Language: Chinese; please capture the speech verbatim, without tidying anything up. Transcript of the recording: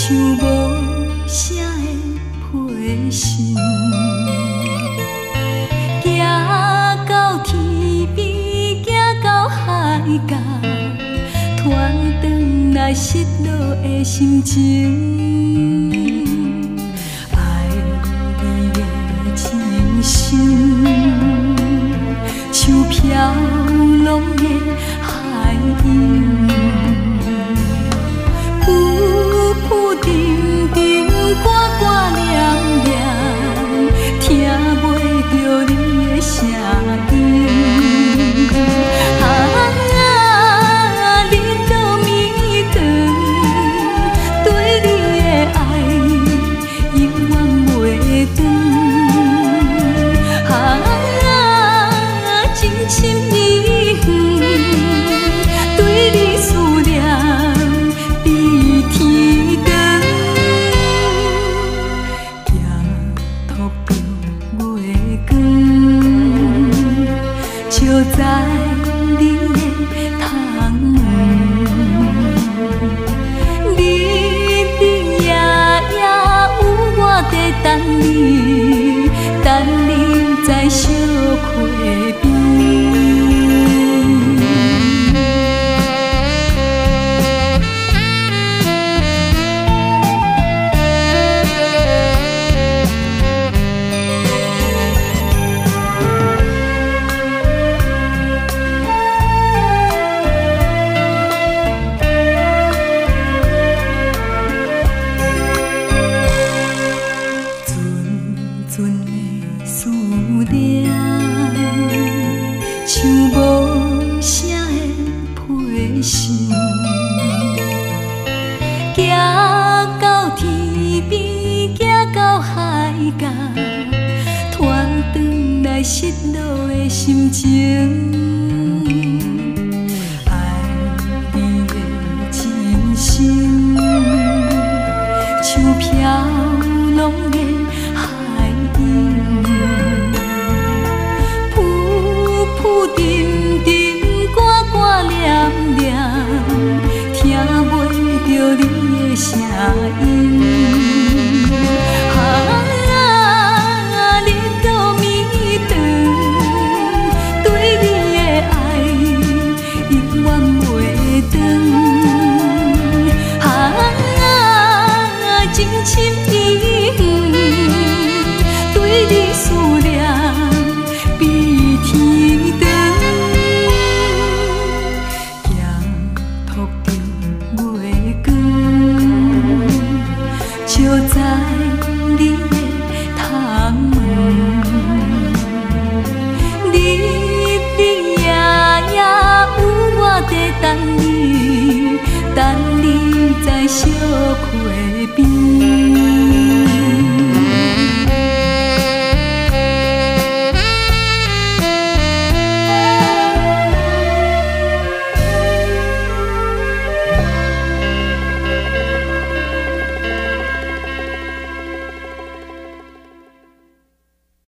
像无声的批信，行到天边，行到海角，拖转来失落的心情。爱你的真心，像飘浪的海涌。 浮浮沉沉，挂挂念念，听袂着你的声音。啊，日落暝长，对你的爱永远袂断。啊，真心意远，对你思念。 就在你的窗门，日日夜夜有我在等你，等你在小溪边。 像无声的批信，行到天边，行到海角，拖转来失落的心情。爱你的真心，像飘浪的海涌。 浮沉沉，挂挂念念，听袂着你的声音。啊，日落暝长，对你的爱永远袂断。啊，真心意远，对你思念比天。 就在你的窗门，日日夜夜有我在等你，等你在小溪边。